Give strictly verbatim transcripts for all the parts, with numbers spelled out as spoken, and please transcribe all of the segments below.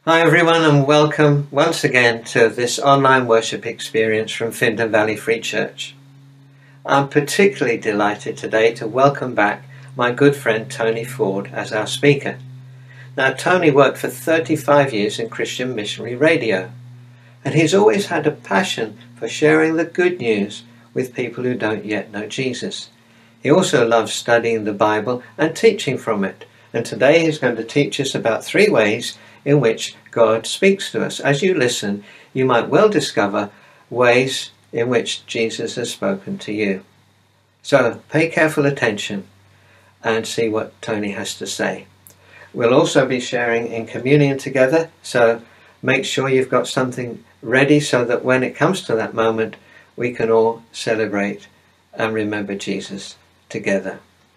Hi everyone, and welcome once again to this online worship experience from Findon Valley Free Church. I'm particularly delighted today to welcome back my good friend Tony Ford as our speaker. Now, Tony worked for thirty-five years in Christian missionary radio, and he's always had a passion for sharing the good news with people who don't yet know Jesus. He also loves studying the Bible and teaching from it, and today he's going to teach us about three ways in which God speaks to us. As you listen, you might well discover ways in which Jesus has spoken to you. So pay careful attention and see what Tony has to say. We'll also be sharing in communion together, so make sure you've got something ready so that when it comes to that moment, we can all celebrate and remember Jesus together.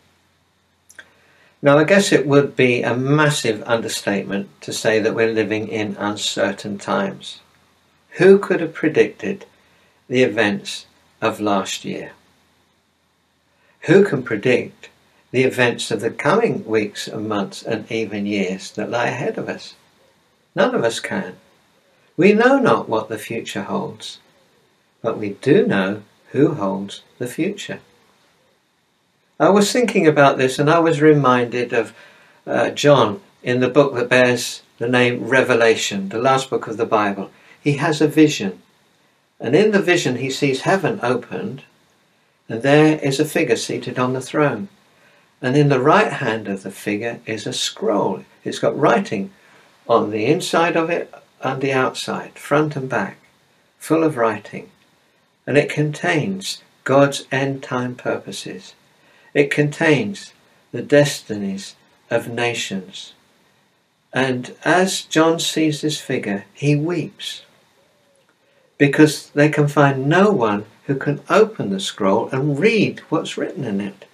Now, I guess it would be a massive understatement to say that we're living in uncertain times. Who could have predicted the events of last year? Who can predict the events of the coming weeks and months and even years that lie ahead of us? None of us can. We know not what the future holds, but we do know who holds the future. I was thinking about this and I was reminded of uh, John in the book that bears the name Revelation, the last book of the Bible. He has a vision, and in the vision he sees heaven opened, and there is a figure seated on the throne. And in the right hand of the figure is a scroll. It's got writing on the inside of it and the outside, front and back, full of writing. And it contains God's end-time purposes. It contains the destinies of nations. And as John sees this figure, he weeps, because they can find no one who can open the scroll and read what's written in it.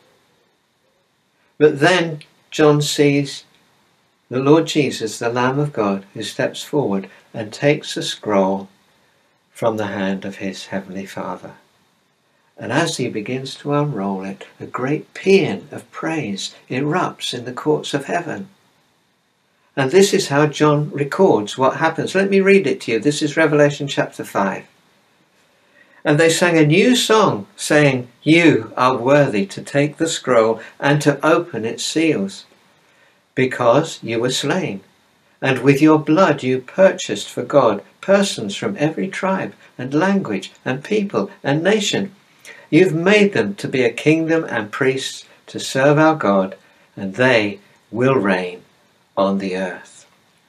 But then John sees the Lord Jesus, the Lamb of God, who steps forward and takes the scroll from the hand of his heavenly Father. And as he begins to unroll it, a great paean of praise erupts in the courts of heaven. And this is how John records what happens. Let me read it to you. This is Revelation chapter five. And they sang a new song, saying, "You are worthy to take the scroll and to open its seals, because you were slain, and with your blood you purchased for God persons from every tribe and language and people and nation. You've made them to be a kingdom and priests to serve our God, and they will reign on the earth."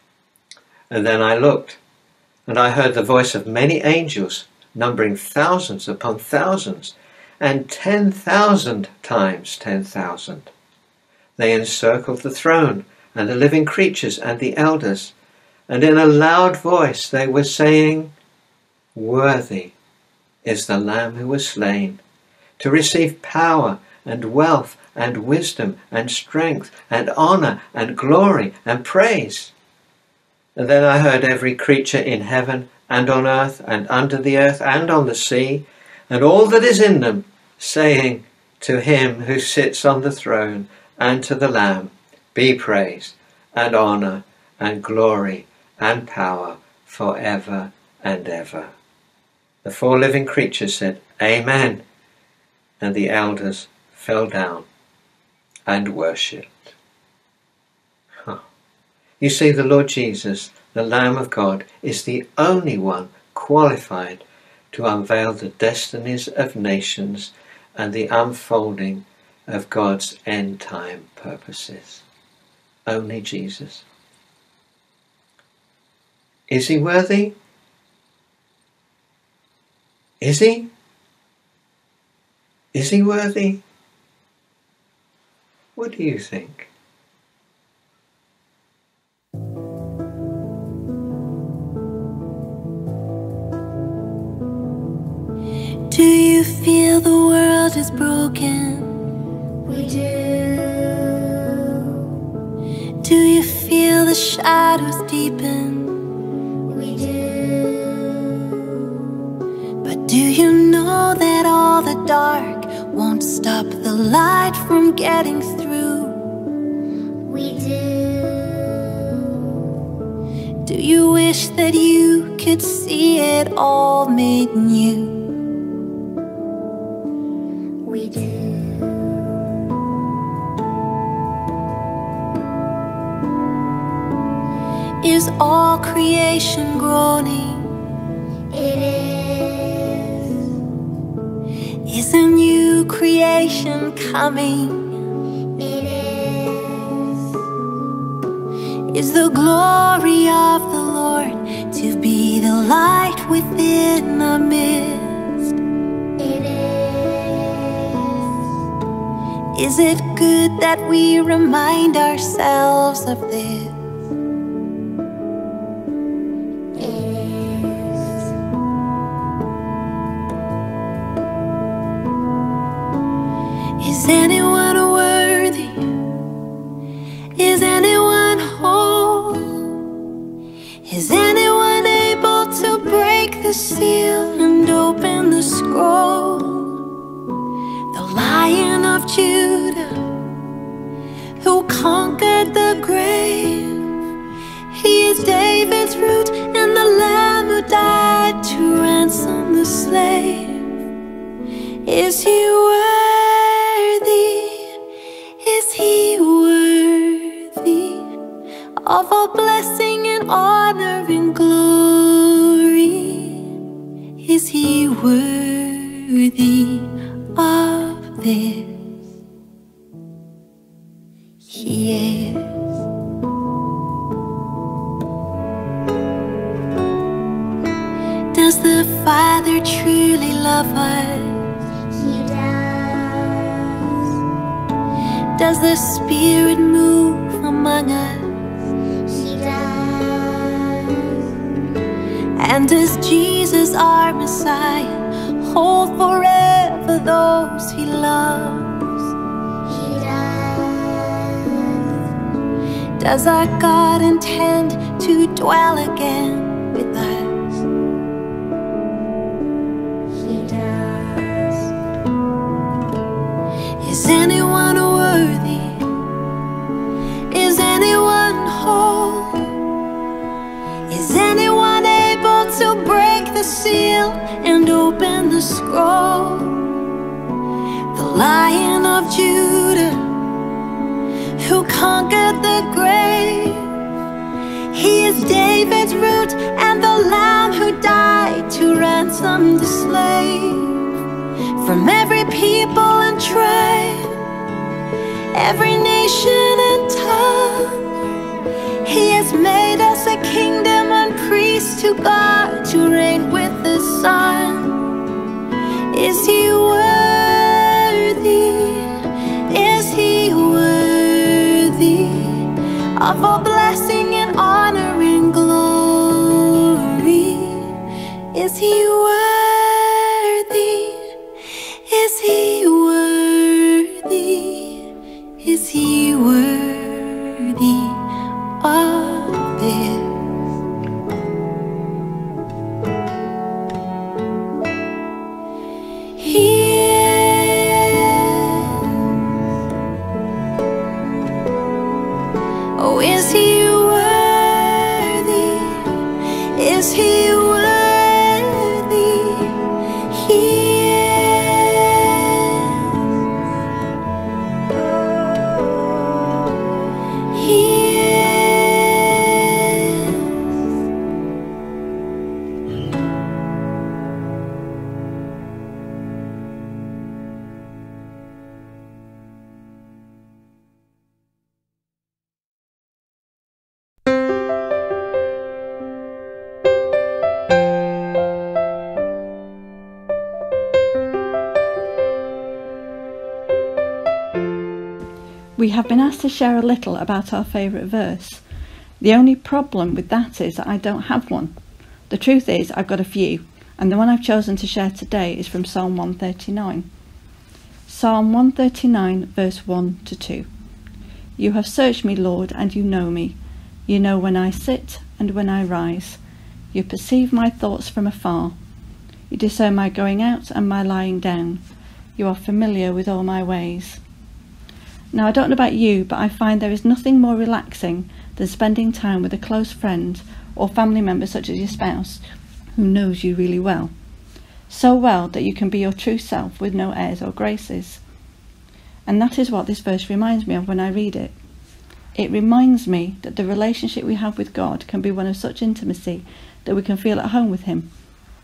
And then I looked, and I heard the voice of many angels, numbering thousands upon thousands, and ten thousand times ten thousand. They encircled the throne, and the living creatures and the elders, and in a loud voice they were saying, "Worthy is the Lamb who was slain, to receive power and wealth and wisdom and strength and honour and glory and praise." And then I heard every creature in heaven and on earth and under the earth and on the sea, and all that is in them, saying, "To him who sits on the throne and to the Lamb be praise and honour and glory and power forever and ever." The four living creatures said, "Amen." And the elders fell down and worshipped. Huh. You see, the Lord Jesus, the Lamb of God, is the only one qualified to unveil the destinies of nations and the unfolding of God's end-time purposes. Only Jesus. Is he worthy? Is he? Is he worthy? What do you think? Do you feel the world is broken? We do. Do you feel the shadows deepen? We do. But do you know that all the dark won't stop the light from getting through? We do. Do you wish that you could see it all made new? We do. Is all creation groaning? It is. Is a new creation coming? It is. Is the glory of the Lord to be the light within our midst? It is. Is it good that we remind ourselves of this? Is anyone worthy? Is anyone whole? Is anyone able to break the seal and open the scroll? The Lion of Judah, who conquered the grave. He is David's root and the Lamb who died to ransom the slave. Is he worthy? Is he worthy of all blessing and honor and glory? Is he worthy of this? He is. Does the Father truly love us? He does. Does the Spirit move among us? He does. And does Jesus, our Messiah, hold forever those he loves? He does. Does our God intend to dwell again with us? He does. Is anyone worthy? Is anyone whole? Is anyone able to break the seal and open the scroll? The Lion of Judah, who conquered the grave. He is David's root and the Lamb who died to ransom the slave. From every people and tribe, every nation and tongue, he has made us a kingdom and priests to God, to reign with the Son. Is he worthy? Is he worthy of all blessing and honor and glory? Is he worthy? Is he worthy? Is he worthy of this? He is. Oh, is he worthy? Is he worthy? He is. He is. We have been asked to share a little about our favourite verse. The only problem with that is that I don't have one. The truth is I've got a few, and the one I've chosen to share today is from Psalm one thirty-nine. Psalm one thirty-nine verse one to two. You have searched me, Lord, and you know me. You know when I sit and when I rise. You perceive my thoughts from afar. You discern my going out and my lying down. You are familiar with all my ways. Now, I don't know about you, but I find there is nothing more relaxing than spending time with a close friend or family member such as your spouse, who knows you really well. So well that you can be your true self with no airs or graces. And that is what this verse reminds me of when I read it. It reminds me that the relationship we have with God can be one of such intimacy that we can feel at home with him.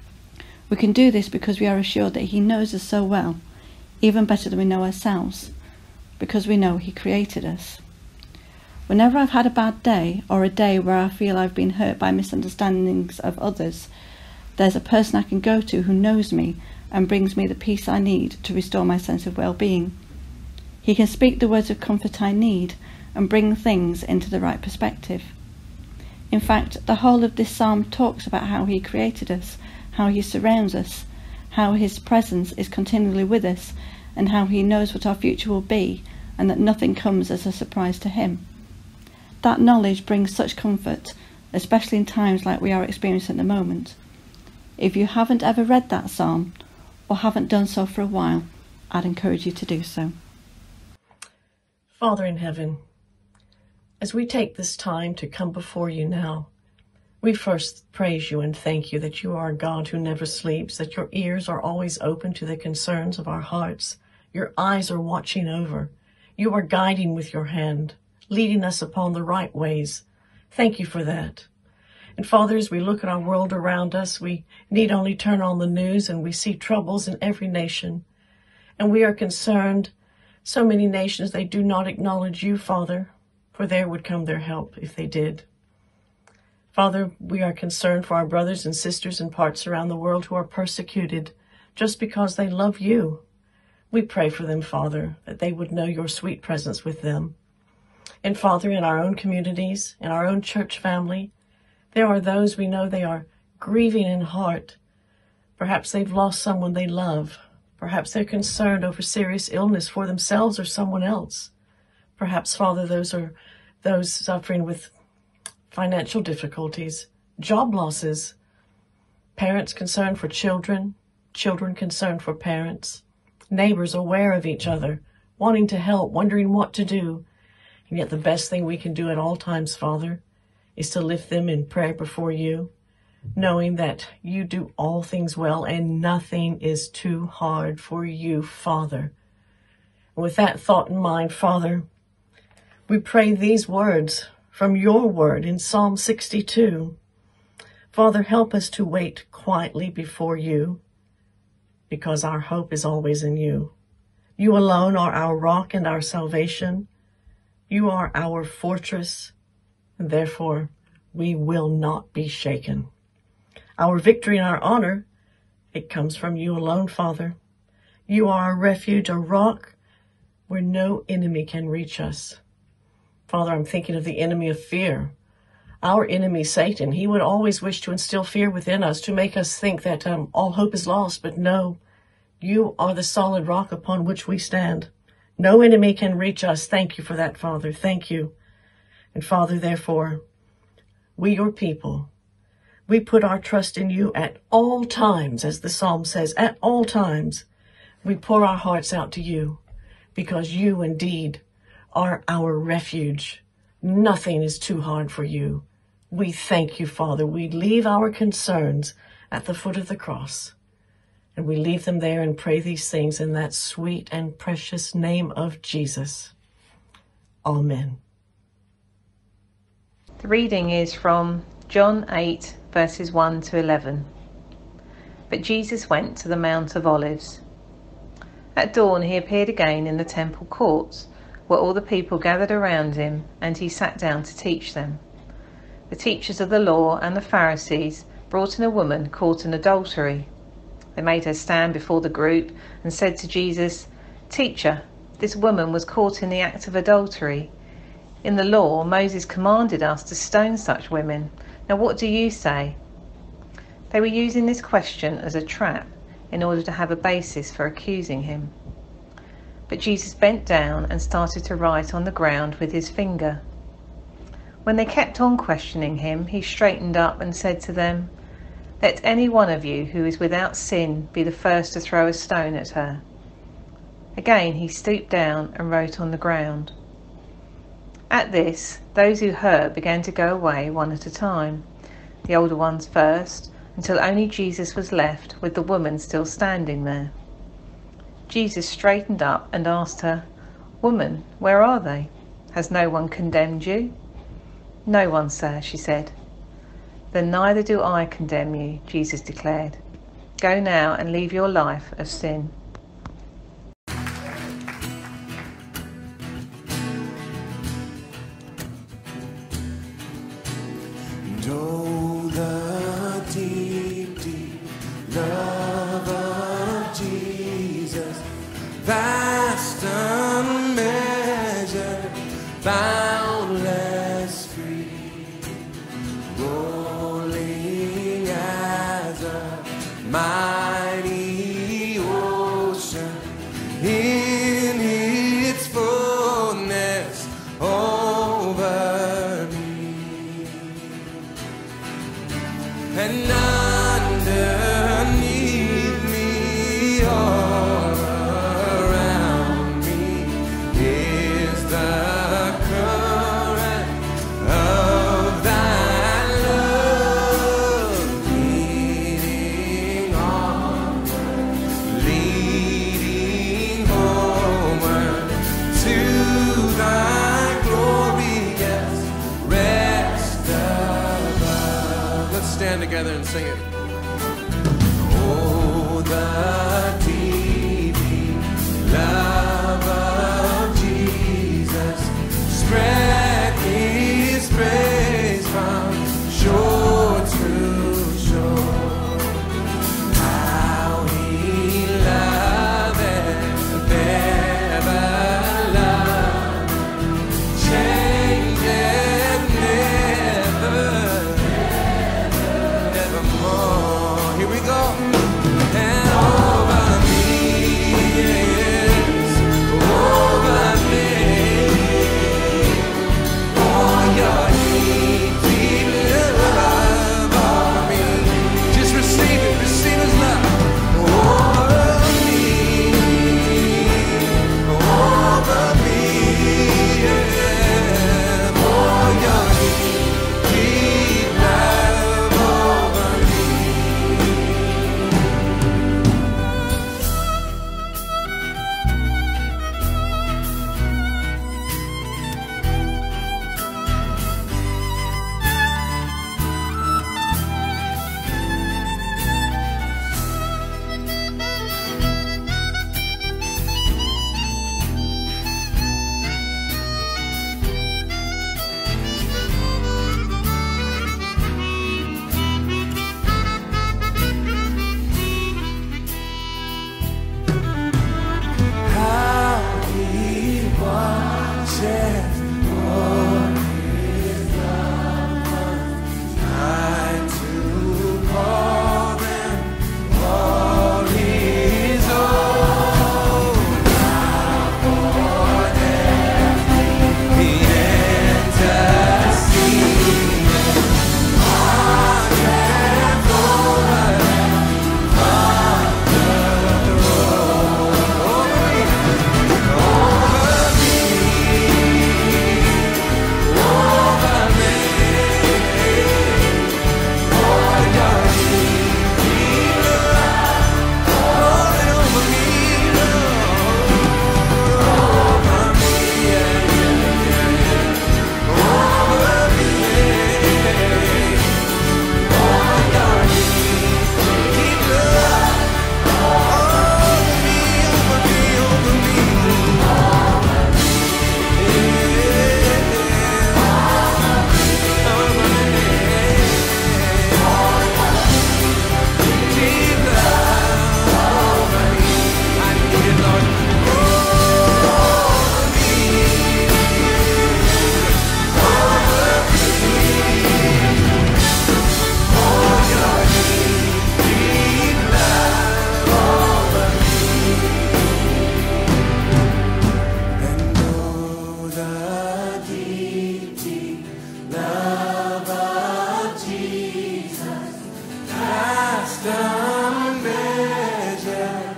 We can do this because we are assured that he knows us so well, even better than we know ourselves, because we know he created us. Whenever I've had a bad day, or a day where I feel I've been hurt by misunderstandings of others, there's a person I can go to who knows me and brings me the peace I need to restore my sense of well-being. He can speak the words of comfort I need and bring things into the right perspective. In fact, the whole of this psalm talks about how he created us, how he surrounds us, how his presence is continually with us, and how he knows what our future will be, and that nothing comes as a surprise to him. That knowledge brings such comfort, especially in times like we are experiencing at the moment. If you haven't ever read that psalm, or haven't done so for a while, I'd encourage you to do so. Father in heaven, as we take this time to come before you now, we first praise you and thank you that you are a God who never sleeps, that your ears are always open to the concerns of our hearts. Your eyes are watching over. You are guiding with your hand, leading us upon the right ways. Thank you for that. And Father, as we look at our world around us, we need only turn on the news and we see troubles in every nation. And we are concerned, so many nations, they do not acknowledge you, Father, for there would come their help if they did. Father, we are concerned for our brothers and sisters in parts around the world who are persecuted just because they love you. We pray for them, Father, that they would know your sweet presence with them. And Father, in our own communities, in our own church family, there are those we know they are grieving in heart. Perhaps they've lost someone they love. Perhaps they're concerned over serious illness for themselves or someone else. Perhaps, Father, those are those suffering with financial difficulties, job losses, parents concerned for children, children concerned for parents, neighbors aware of each other, wanting to help, wondering what to do. And yet the best thing we can do at all times, Father, is to lift them in prayer before you, knowing that you do all things well and nothing is too hard for you, Father. And with that thought in mind, Father, we pray these words from your word in Psalm sixty-two. Father, help us to wait quietly before you, because our hope is always in you. You alone are our rock and our salvation. You are our fortress, and therefore we will not be shaken. Our victory and our honor, it comes from you alone, Father. You are a refuge, a rock where no enemy can reach us. Father, I'm thinking of the enemy of fear. Our enemy, Satan, he would always wish to instill fear within us, to make us think that um, all hope is lost. But no, you are the solid rock upon which we stand. No enemy can reach us. Thank you for that, Father. Thank you. And Father, therefore, we, your people, we put our trust in you at all times, as the psalm says, at all times. We pour our hearts out to you, because you indeed are our refuge. Nothing is too hard for you. We thank you, Father. We leave our concerns at the foot of the cross, and we leave them there and pray these things in that sweet and precious name of Jesus. Amen. The reading is from John eight, verses one to eleven. But Jesus went to the Mount of Olives. At dawn he appeared again in the temple courts, where all the people gathered around him, and he sat down to teach them. The teachers of the law and the Pharisees brought in a woman caught in adultery. They made her stand before the group and said to Jesus, "Teacher, this woman was caught in the act of adultery. In the law, Moses commanded us to stone such women. Now what do you say?" They were using this question as a trap in order to have a basis for accusing him. But Jesus bent down and started to write on the ground with his finger. When they kept on questioning him, he straightened up and said to them, "Let any one of you who is without sin be the first to throw a stone at her." Again he stooped down and wrote on the ground. At this, those who heard began to go away one at a time, the older ones first, until only Jesus was left with the woman still standing there. Jesus straightened up and asked her, "Woman, where are they? Has no one condemned you?" "No one, sir," she said. "Then neither do I condemn you," Jesus declared. "Go now and leave your life of sin." Oh, the deep, deep love of Jesus, vast, unmeasured, boundless, free, rolling as a mighty ocean in its fullness over me. And underneath me, all around me, is the current of thy love, leading onward, leading homeward to thy glorious rest above. Let's stand together and sing it. Oh, the deep, deep love of Jesus, spread his praise from shore to shore. How he loveth, ever loved, changeth never, evermore. Here we go. And over me, yes, over me, oh, your deep, deep love over me. Just receive it, receive his love. Over me, over me, yeah, oh, your deep, deep love over me. How he watches o'er his loved ones, trying to call them all his own. Now for them he intercedes, watching over them from the throne. Over me, over me, over me, oh, your deep, deep love, rolling over me, Lord, over me, yeah, yeah, yeah, yeah, over me, oh, your deep, deep love, over me, over me, over me, And oh, the deep, deep love of Jesus, vast, unmeasured,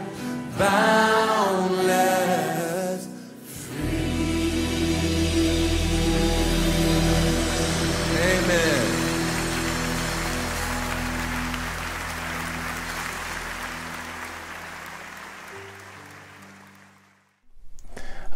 boundless, free. Amen.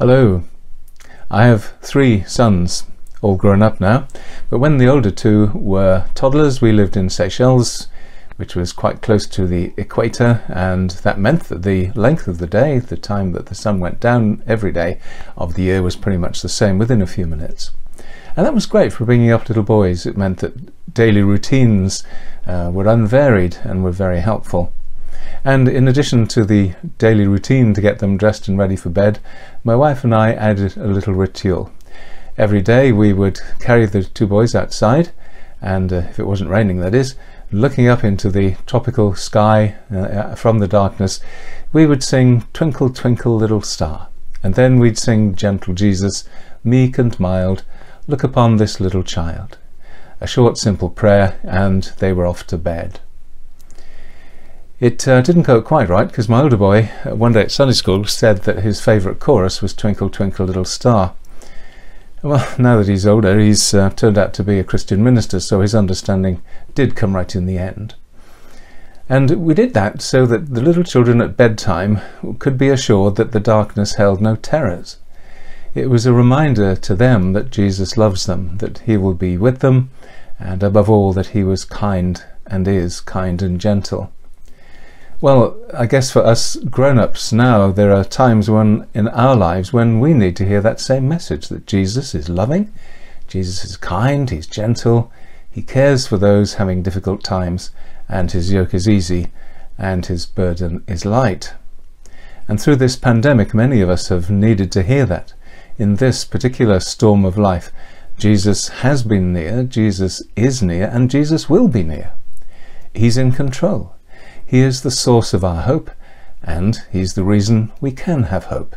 Hello. I have three sons, all grown up now, but when the older two were toddlers, we lived in Seychelles, which was quite close to the equator, and that meant that the length of the day, the time that the sun went down every day of the year, was pretty much the same within a few minutes. And that was great for bringing up little boys. It meant that daily routines uh, were unvaried and were very helpful. And in addition to the daily routine to get them dressed and ready for bed, my wife and I added a little ritual. Every day we would carry the two boys outside, and uh, if it wasn't raining, that is, looking up into the tropical sky uh, from the darkness, we would sing "Twinkle, Twinkle, Little Star," and then we'd sing "Gentle Jesus, meek and mild, look upon this little child." A short, simple prayer, and they were off to bed. It uh, didn't go quite right, because my older boy, uh, one day at Sunday school, said that his favourite chorus was "Twinkle, Twinkle, Little Star." Well, now that he's older, he's uh, turned out to be a Christian minister, so his understanding did come right in the end. And we did that so that the little children at bedtime could be assured that the darkness held no terrors. It was a reminder to them that Jesus loves them, that he will be with them, and above all that he was kind and is kind and gentle. Well, I guess for us grown-ups now, there are times when in our lives when we need to hear that same message, that Jesus is loving, Jesus is kind, he's gentle, he cares for those having difficult times, and his yoke is easy, and his burden is light. And through this pandemic, many of us have needed to hear that. In this particular storm of life, Jesus has been near, Jesus is near, and Jesus will be near. He's in control. He is the source of our hope, and he's the reason we can have hope.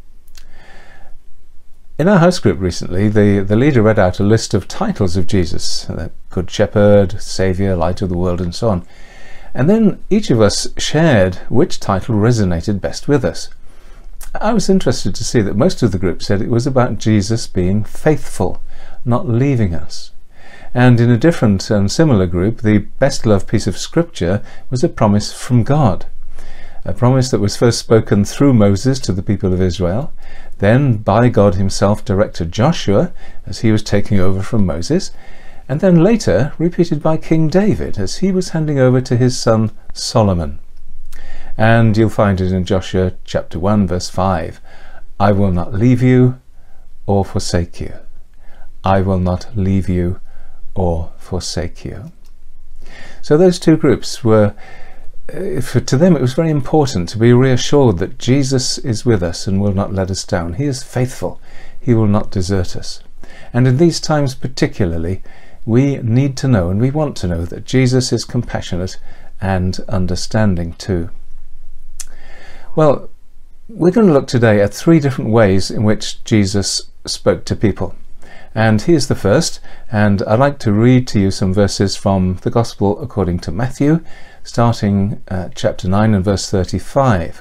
In our house group recently, the, the leader read out a list of titles of Jesus, the Good Shepherd, Saviour, Light of the World, and so on. And then each of us shared which title resonated best with us. I was interested to see that most of the group said it was about Jesus being faithful, not leaving us. And in a different and similar group, the best loved piece of scripture was a promise from God. A promise that was first spoken through Moses to the people of Israel, then by God himself direct to Joshua as he was taking over from Moses, and then later repeated by King David as he was handing over to his son Solomon. And you'll find it in Joshua chapter one verse five. "I will not leave you or forsake you. I will not leave you or forsake you." So those two groups were, for, to them it was very important to be reassured that Jesus is with us and will not let us down. He is faithful. He will not desert us. And in these times particularly, we need to know, and we want to know, that Jesus is compassionate and understanding too. Well, we're going to look today at three different ways in which Jesus spoke to people. And here's the first, and I'd like to read to you some verses from the Gospel according to Matthew, starting at chapter nine and verse thirty-five.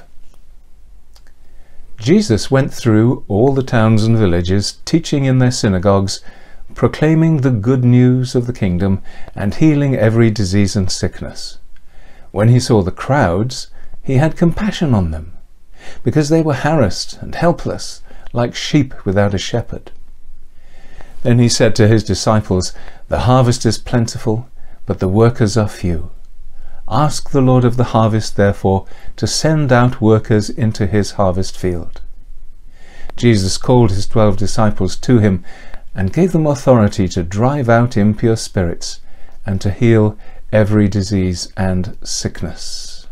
"Jesus went through all the towns and villages, teaching in their synagogues, proclaiming the good news of the kingdom, and healing every disease and sickness. When he saw the crowds, he had compassion on them, because they were harassed and helpless, like sheep without a shepherd. Then he said to his disciples, 'The harvest is plentiful, but the workers are few. Ask the Lord of the harvest, therefore, to send out workers into his harvest field.' Jesus called his twelve disciples to him and gave them authority to drive out impure spirits and to heal every disease and sickness."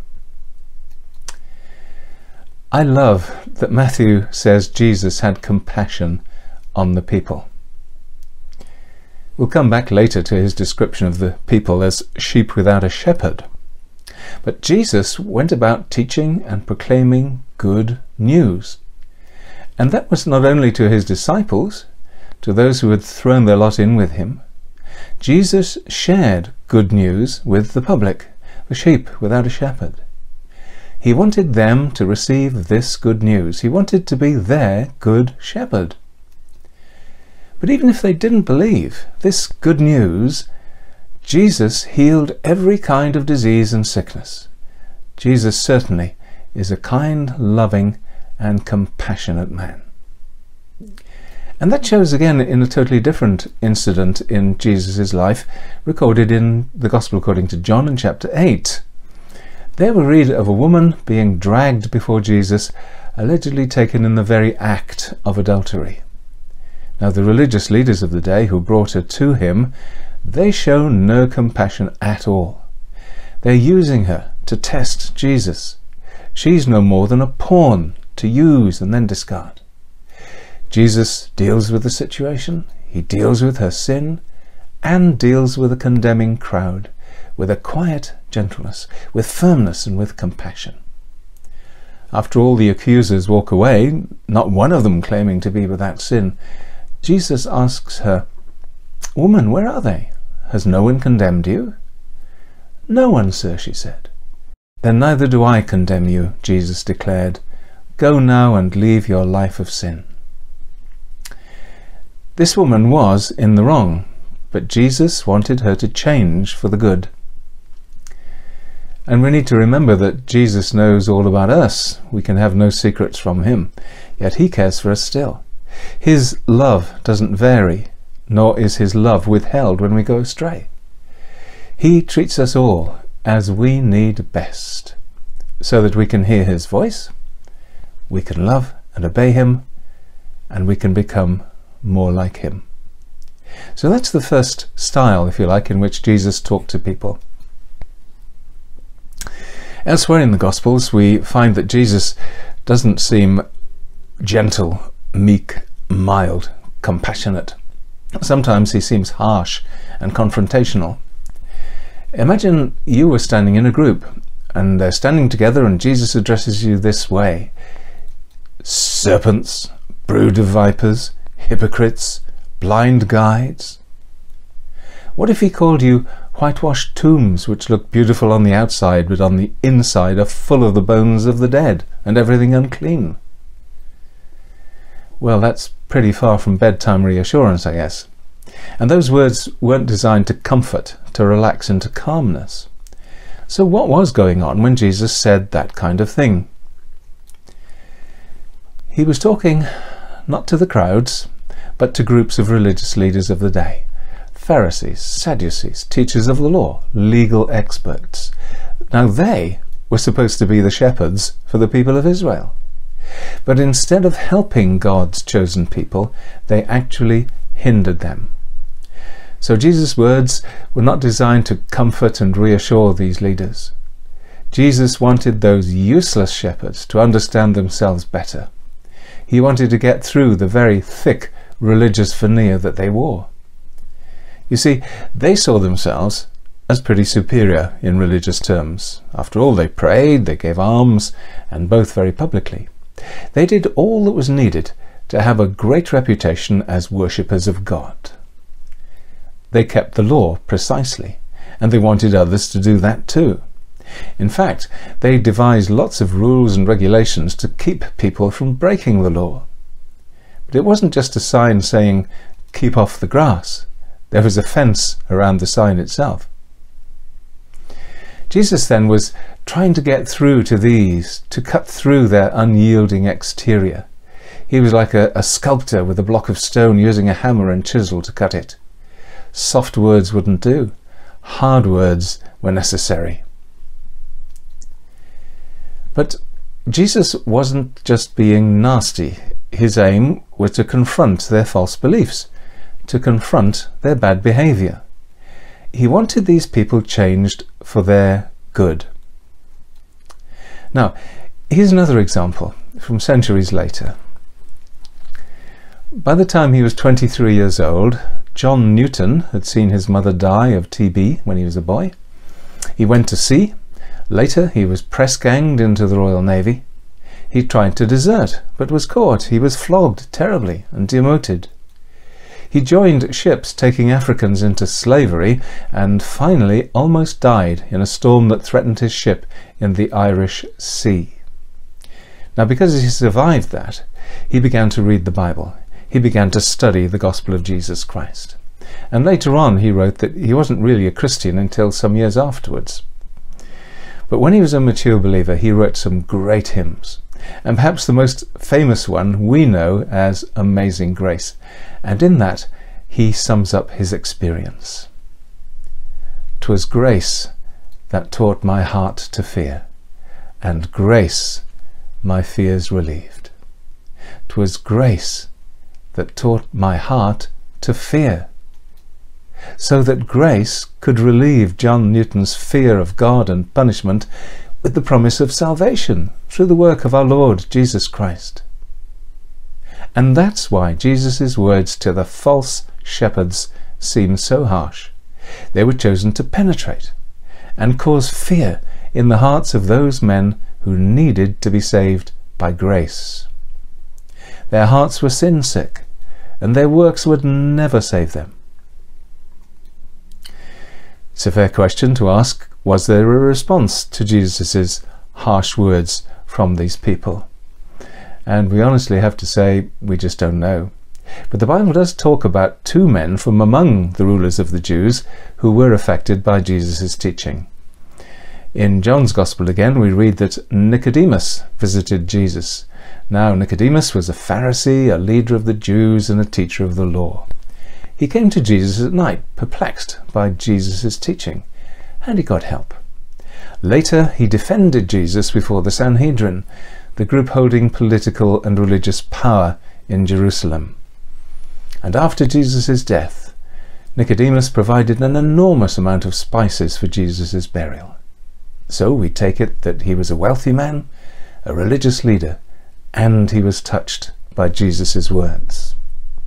I love that Matthew says Jesus had compassion on the people. We'll come back later to his description of the people as sheep without a shepherd. But Jesus went about teaching and proclaiming good news. And that was not only to his disciples, to those who had thrown their lot in with him. Jesus shared good news with the public, the sheep without a shepherd. He wanted them to receive this good news. He wanted to be their good shepherd. But even if they didn't believe this good news, Jesus healed every kind of disease and sickness. Jesus certainly is a kind, loving, and compassionate man. And that shows again in a totally different incident in Jesus' life, recorded in the Gospel according to John in chapter eight. There we read of a woman being dragged before Jesus, allegedly taken in the very act of adultery. Now the religious leaders of the day who brought her to him, they show no compassion at all. They're using her to test Jesus. She's no more than a pawn to use and then discard. Jesus deals with the situation, he deals with her sin, and deals with a condemning crowd, with a quiet gentleness, with firmness and with compassion. After all the accusers walk away, not one of them claiming to be without sin, Jesus asks her, "Woman, where are they? Has no one condemned you?" "No one, sir," she said. "Then neither do I condemn you," Jesus declared. "Go now and leave your life of sin." This woman was in the wrong, but Jesus wanted her to change for the good. And we need to remember that Jesus knows all about us. We can have no secrets from him, yet he cares for us still. His love doesn't vary, nor is his love withheld when we go astray. He treats us all as we need best, so that we can hear his voice, we can love and obey him, and we can become more like him. So that's the first style, if you like, in which Jesus talked to people. Elsewhere in the Gospels we find that Jesus doesn't seem gentle, meek, mild, compassionate. Sometimes he seems harsh and confrontational. Imagine you were standing in a group and they're standing together and Jesus addresses you this way: "Serpents, brood of vipers, hypocrites, blind guides." What if he called you whitewashed tombs which look beautiful on the outside but on the inside are full of the bones of the dead and everything unclean? Well, that's pretty far from bedtime reassurance, I guess. And those words weren't designed to comfort, to relax into calmness. So what was going on when Jesus said that kind of thing? He was talking not to the crowds, but to groups of religious leaders of the day. Pharisees, Sadducees, teachers of the law, legal experts. Now they were supposed to be the shepherds for the people of Israel. But instead of helping God's chosen people, they actually hindered them. So Jesus' words were not designed to comfort and reassure these leaders. Jesus wanted those useless shepherds to understand themselves better. He wanted to get through the very thick religious veneer that they wore. You see, they saw themselves as pretty superior in religious terms. After all, they prayed, they gave alms, and both very publicly. They did all that was needed to have a great reputation as worshippers of God. They kept the law precisely, and they wanted others to do that too. In fact, they devised lots of rules and regulations to keep people from breaking the law. But it wasn't just a sign saying, "Keep off the grass." There was a fence around the sign itself. Jesus then was trying to get through to these, to cut through their unyielding exterior. He was like a, a sculptor with a block of stone using a hammer and chisel to cut it. Soft words wouldn't do. Hard words were necessary. But Jesus wasn't just being nasty. His aim was to confront their false beliefs, to confront their bad behavior. He wanted these people changed for their good. Now, here's another example from centuries later. By the time he was twenty-three years old, John Newton had seen his mother die of T B when he was a boy. He went to sea. Later, he was press-ganged into the Royal Navy. He tried to desert, but was caught. He was flogged terribly and demoted. He joined ships taking Africans into slavery and finally almost died in a storm that threatened his ship in the Irish Sea. Now, because he survived that, he began to read the Bible. He began to study the gospel of Jesus Christ. And later on he wrote that he wasn't really a Christian until some years afterwards. But when he was a mature believer, he wrote some great hymns. and perhaps the most famous one we know as Amazing Grace, and in that he sums up his experience. "'Twas grace that taught my heart to fear, and grace my fears relieved. 'Twas grace that taught my heart to fear." So that grace could relieve John Newton's fear of God and punishment with the promise of salvation through the work of our Lord Jesus Christ. And that's why Jesus' words to the false shepherds seem so harsh. They were chosen to penetrate and cause fear in the hearts of those men who needed to be saved by grace. Their hearts were sin-sick, and their works would never save them. It's a fair question to ask, was there a response to Jesus' harsh words from these people? And we honestly have to say, we just don't know. But the Bible does talk about two men from among the rulers of the Jews who were affected by Jesus' teaching. In John's Gospel again, we read that Nicodemus visited Jesus. Now Nicodemus was a Pharisee, a leader of the Jews, and a teacher of the law. He came to Jesus at night, perplexed by Jesus' teaching, and he got help. Later, he defended Jesus before the Sanhedrin, the group holding political and religious power in Jerusalem. And after Jesus' death, Nicodemus provided an enormous amount of spices for Jesus' burial. So we take it that he was a wealthy man, a religious leader, and he was touched by Jesus' words.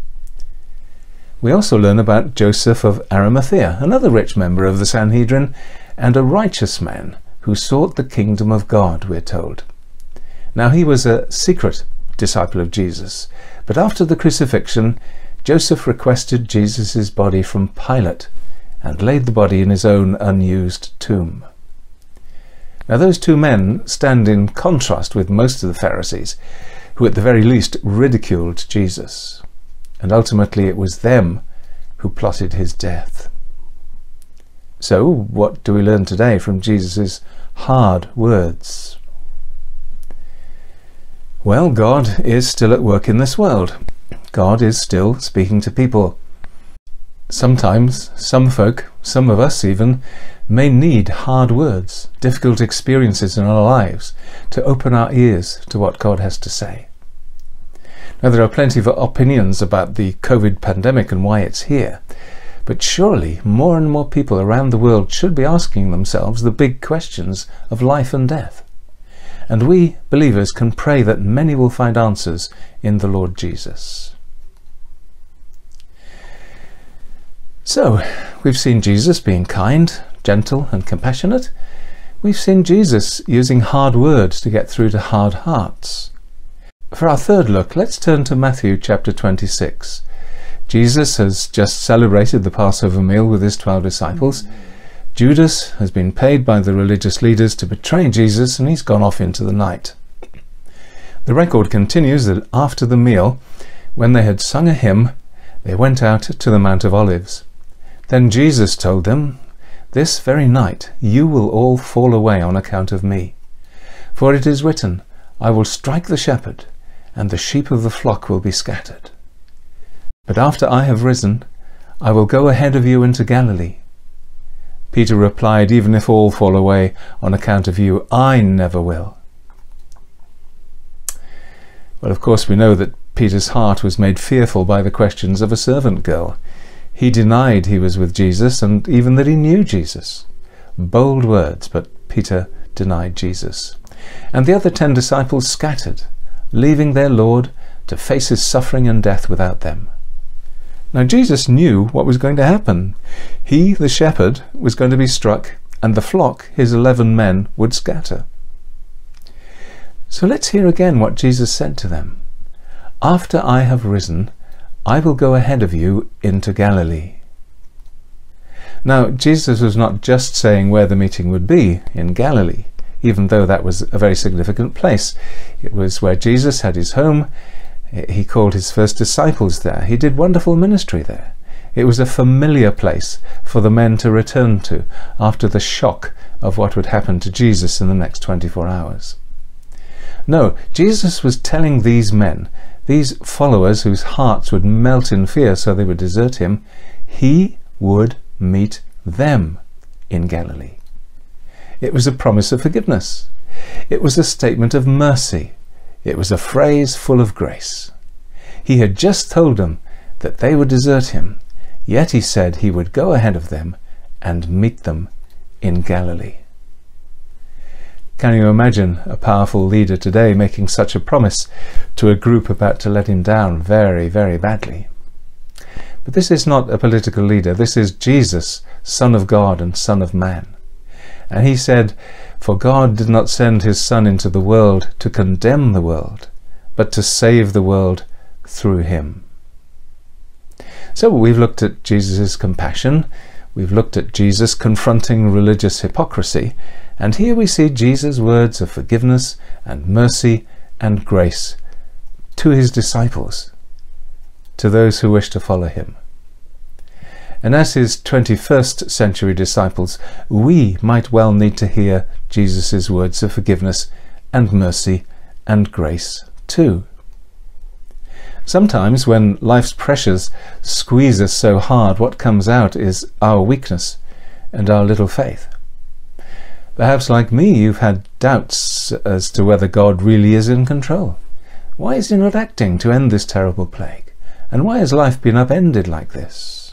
We also learn about Joseph of Arimathea, another rich member of the Sanhedrin, and a righteous man who sought the kingdom of God, we're told. Now he was a secret disciple of Jesus, but after the crucifixion, Joseph requested Jesus' body from Pilate and laid the body in his own unused tomb. Now those two men stand in contrast with most of the Pharisees, who at the very least ridiculed Jesus, and ultimately it was them who plotted his death. So what do we learn today from Jesus' hard words? Well, God is still at work in this world. God is still speaking to people. Sometimes some folk, some of us even, may need hard words, difficult experiences in our lives to open our ears to what God has to say. Now, there are plenty of opinions about the COVID pandemic and why it's here, but surely more and more people around the world should be asking themselves the big questions of life and death. And we, believers, can pray that many will find answers in the Lord Jesus. So, we've seen Jesus being kind, gentle and compassionate. We've seen Jesus using hard words to get through to hard hearts. For our third look, let's turn to Matthew chapter twenty-six. Jesus has just celebrated the Passover meal with his twelve disciples. Judas has been paid by the religious leaders to betray Jesus, and he's gone off into the night. The record continues that after the meal, when they had sung a hymn, they went out to the Mount of Olives. Then Jesus told them, "This very night you will all fall away on account of me. For it is written, I will strike the shepherd, and the sheep of the flock will be scattered. But after I have risen, I will go ahead of you into Galilee." Peter replied, "Even if all fall away on account of you, I never will." Well, of course, we know that Peter's heart was made fearful by the questions of a servant girl. He denied he was with Jesus and even that he knew Jesus. Bold words, but Peter denied Jesus. And the other ten disciples scattered, leaving their Lord to face his suffering and death without them. Now Jesus knew what was going to happen. He, the shepherd, was going to be struck, and the flock, his eleven men, would scatter. So let's hear again what Jesus said to them. "After I have risen, I will go ahead of you into Galilee." Now, Jesus was not just saying where the meeting would be, in Galilee, even though that was a very significant place. It was where Jesus had his home. He called his first disciples there. He did wonderful ministry there. It was a familiar place for the men to return to after the shock of what would happen to Jesus in the next twenty-four hours. No, Jesus was telling these men, these followers whose hearts would melt in fear so they would desert him, he would meet them in Galilee. It was a promise of forgiveness. It was a statement of mercy. It was a phrase full of grace. He had just told them that they would desert him, yet he said he would go ahead of them and meet them in Galilee. Can you imagine a powerful leader today making such a promise to a group about to let him down very, very badly? But this is not a political leader. This is Jesus, Son of God and Son of Man. And he said, "For God did not send his Son into the world to condemn the world, but to save the world through him." So we've looked at Jesus' compassion, we've looked at Jesus confronting religious hypocrisy, and here we see Jesus' words of forgiveness and mercy and grace to his disciples, to those who wish to follow him. And as his twenty-first century disciples, we might well need to hear Jesus' words of forgiveness and mercy and grace too. Sometimes when life's pressures squeeze us so hard, what comes out is our weakness and our little faith. Perhaps like me, you've had doubts as to whether God really is in control. Why is he not acting to end this terrible plague? And why has life been upended like this?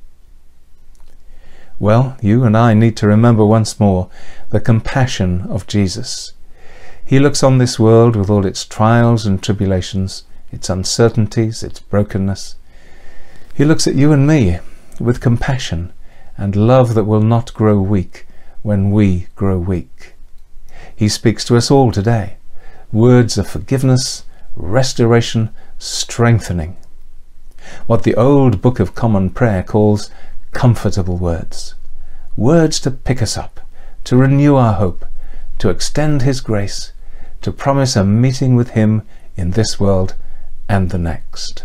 Well, you and I need to remember once more the compassion of Jesus. He looks on this world with all its trials and tribulations, its uncertainties, its brokenness. He looks at you and me with compassion and love that will not grow weak when we grow weak. He speaks to us all today, words of forgiveness, restoration, strengthening. What the old Book of Common Prayer calls comfortable words. Words to pick us up, to renew our hope, to extend his grace, to promise a meeting with him in this world and the next.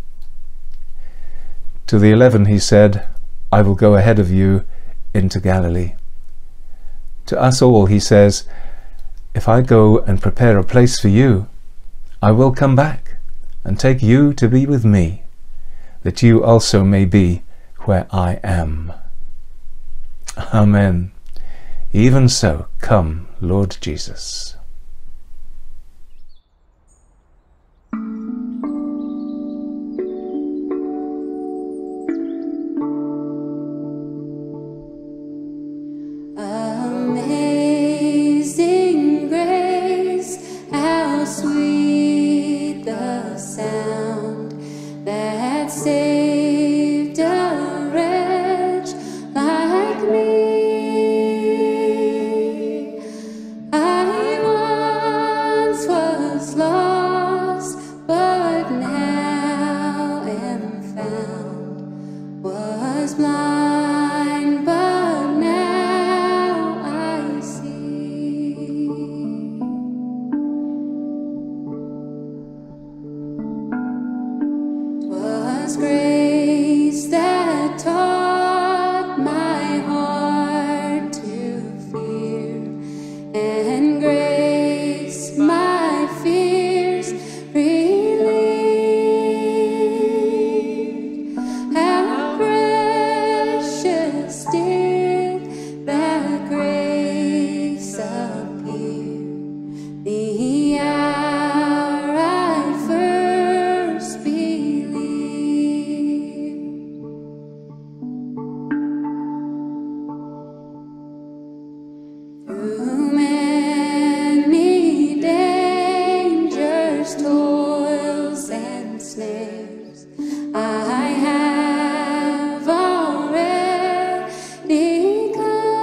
To the eleven he said, "I will go ahead of you into Galilee." To us all he says, "If I go and prepare a place for you, I will come back and take you to be with me, that you also may be where I am." Amen. Even so, come, Lord Jesus. Amazing grace, how sweet the sound that saved a wretch like me. I once was lost, but now am found, was blind, but now I see. 'Twas grace that taught my heart to fear, and grace my fears relieved. How precious did that grace appear the hour I first believed. Through many dangers, toils, and snares, I have already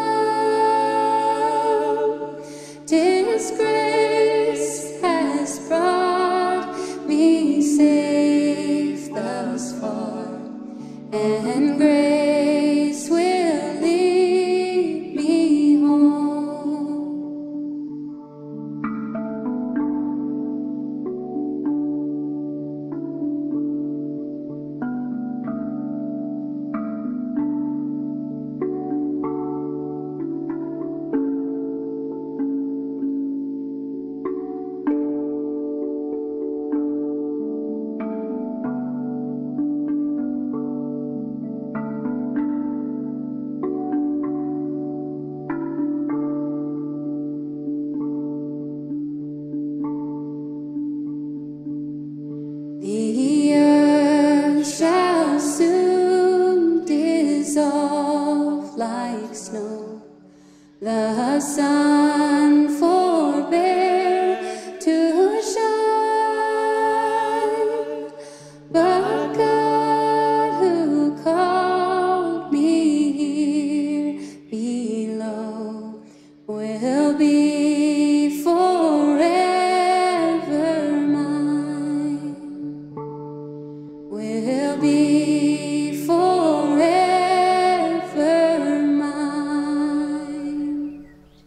come. 'Tis grace has brought me safe thus far, and grace will lead me home. the sun forbear to shine, but God who called me here below will be forever mine, will be forever mine.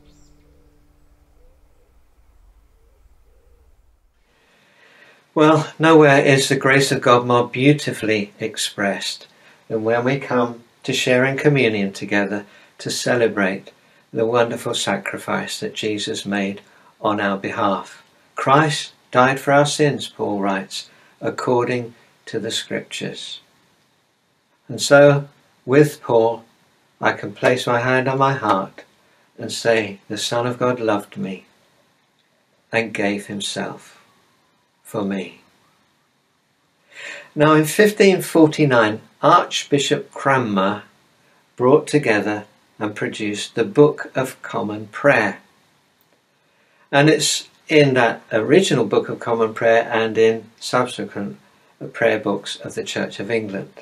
Well, nowhere is the grace of God more beautifully expressed than when we come to sharing communion together to celebrate the wonderful sacrifice that Jesus made on our behalf. Christ died for our sins, Paul writes, according to the Scriptures. And so, with Paul, I can place my hand on my heart and say, the Son of God loved me and gave himself for me. Now in fifteen forty-nine, Archbishop Cranmer brought together and produced the Book of Common Prayer. And it's in that original Book of Common Prayer and in subsequent prayer books of the Church of England.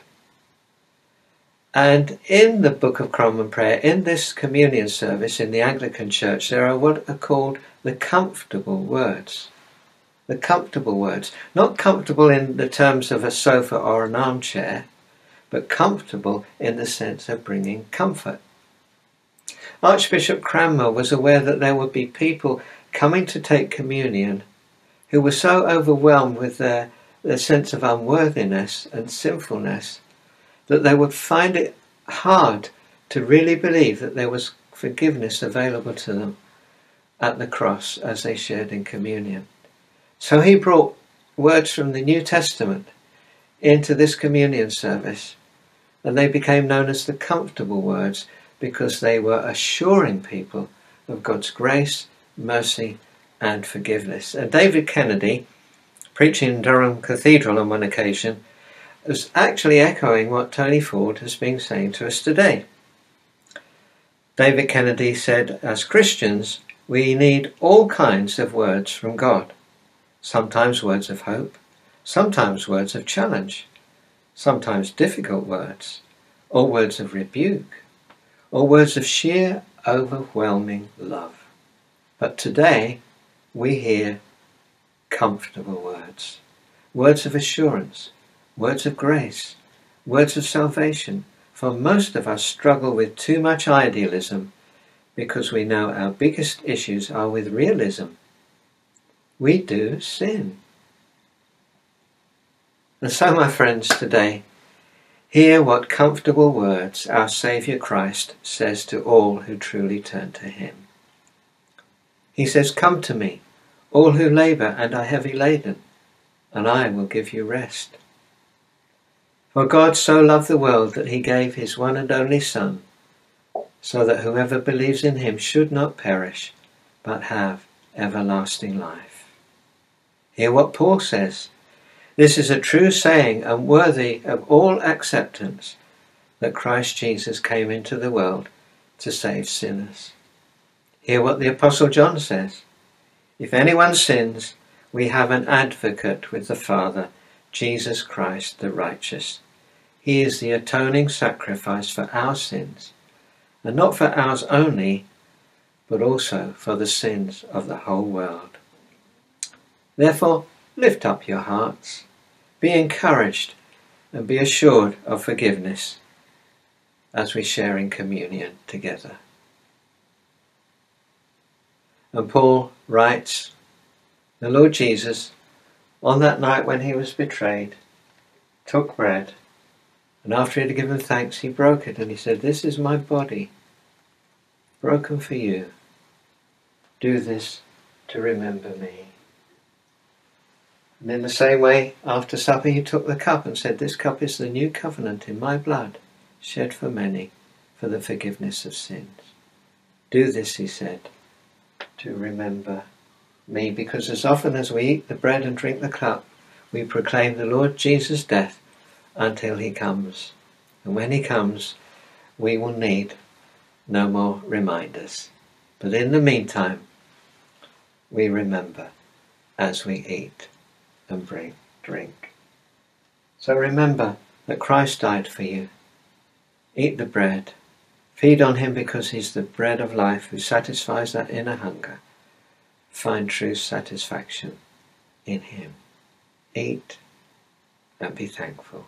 And in the Book of Common Prayer, in this communion service in the Anglican Church, there are what are called the comfortable words. The comfortable words. Not comfortable in the terms of a sofa or an armchair, but comfortable in the sense of bringing comfort. Archbishop Cranmer was aware that there would be people coming to take communion who were so overwhelmed with their, their sense of unworthiness and sinfulness that they would find it hard to really believe that there was forgiveness available to them at the cross as they shared in communion. So he brought words from the New Testament into this communion service, and they became known as the comfortable words because they were assuring people of God's grace, mercy and forgiveness. And David Kennedy, preaching in Durham Cathedral on one occasion, was actually echoing what Tony Ford has been saying to us today. David Kennedy said, as Christians, we need all kinds of words from God. Sometimes words of hope, sometimes words of challenge, sometimes difficult words, or words of rebuke, or words of sheer, overwhelming love. But today we hear comfortable words, words of assurance, words of grace, words of salvation. For most of us struggle with too much idealism because we know our biggest issues are with realism. We do sin. And so, my friends, today, hear what comfortable words our Saviour Christ says to all who truly turn to him. He says, "Come to me, all who labour and are heavy laden, and I will give you rest. For God so loved the world that he gave his one and only Son, so that whoever believes in him should not perish, but have everlasting life." Hear what Paul says. This is a true saying and worthy of all acceptance, that Christ Jesus came into the world to save sinners. Hear what the Apostle John says. If anyone sins, we have an advocate with the Father, Jesus Christ the righteous. He is the atoning sacrifice for our sins, and not for ours only, but also for the sins of the whole world. Therefore, lift up your hearts, be encouraged, and be assured of forgiveness as we share in communion together. And Paul writes, the Lord Jesus, on that night when he was betrayed, took bread, and after he had given thanks, he broke it, and he said, "This is my body, broken for you. Do this to remember me." And in the same way, after supper, he took the cup and said, "This cup is the new covenant in my blood, shed for many, for the forgiveness of sins. Do this," he said, "to remember me." Because as often as we eat the bread and drink the cup, we proclaim the Lord Jesus' death until he comes. And when he comes, we will need no more reminders. But in the meantime, we remember as we eat and bring, drink. So remember that Christ died for you. Eat the bread. Feed on him because he's the bread of life who satisfies that inner hunger. Find true satisfaction in him. Eat and be thankful.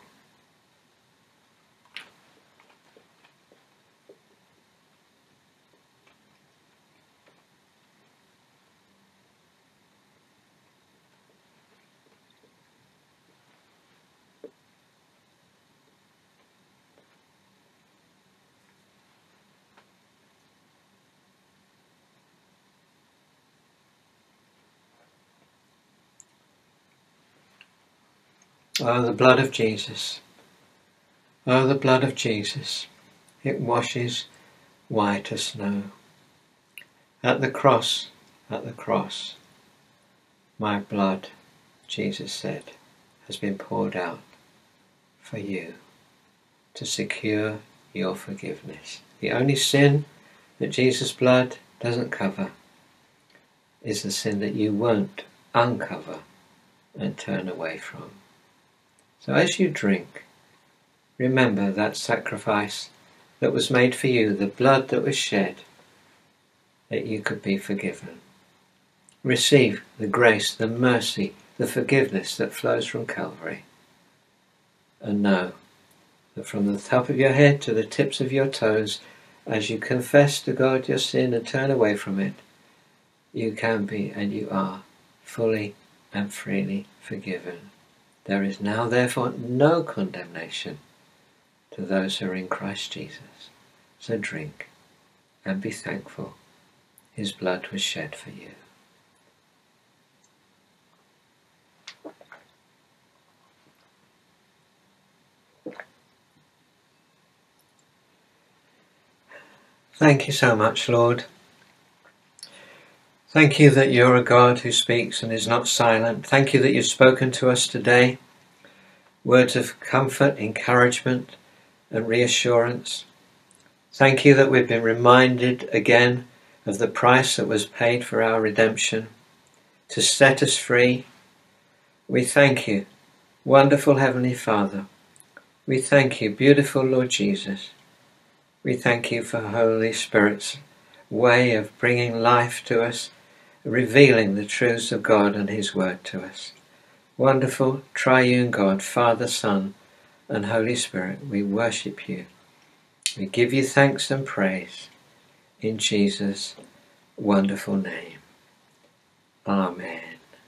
Oh, the blood of Jesus. Oh, the blood of Jesus. It washes white as snow. At the cross, at the cross, my blood, Jesus said, has been poured out for you to secure your forgiveness. The only sin that Jesus' blood doesn't cover is the sin that you won't uncover and turn away from. So as you drink, remember that sacrifice that was made for you, the blood that was shed, that you could be forgiven. Receive the grace, the mercy, the forgiveness that flows from Calvary. And know that from the top of your head to the tips of your toes, as you confess to God your sin and turn away from it, you can be and you are fully and freely forgiven. There is now therefore no condemnation to those who are in Christ Jesus. So drink and be thankful. His blood was shed for you. Thank you so much, Lord. Thank you that you're a God who speaks and is not silent. Thank you that you've spoken to us today. Words of comfort, encouragement and reassurance. Thank you that we've been reminded again of the price that was paid for our redemption, to set us free. We thank you, wonderful Heavenly Father. We thank you, beautiful Lord Jesus. We thank you for Holy Spirit's way of bringing life to us, revealing the truths of God and his word to us. Wonderful triune God, Father, Son and Holy Spirit, we worship you. We give you thanks and praise in Jesus' wonderful name. Amen.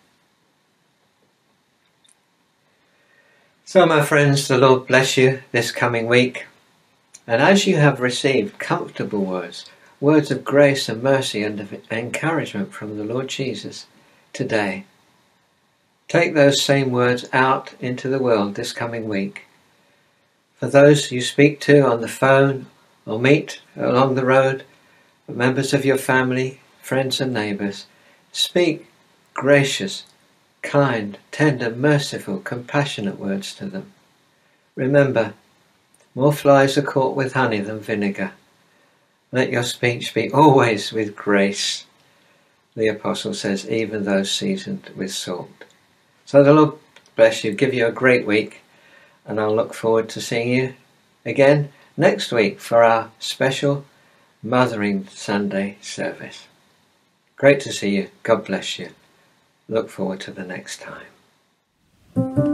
So my friends, the Lord bless you this coming week. And as you have received comfortable words, words of grace and mercy and of encouragement from the Lord Jesus today, take those same words out into the world this coming week. For those you speak to on the phone or meet along the road, members of your family, friends and neighbours, speak gracious, kind, tender, merciful, compassionate words to them. Remember, more flies are caught with honey than vinegar. Let your speech be always with grace, the apostle says, even though seasoned with salt. So the Lord bless you, give you a great week, and I'll look forward to seeing you again next week for our special Mothering Sunday service. Great to see you. God bless you. Look forward to the next time.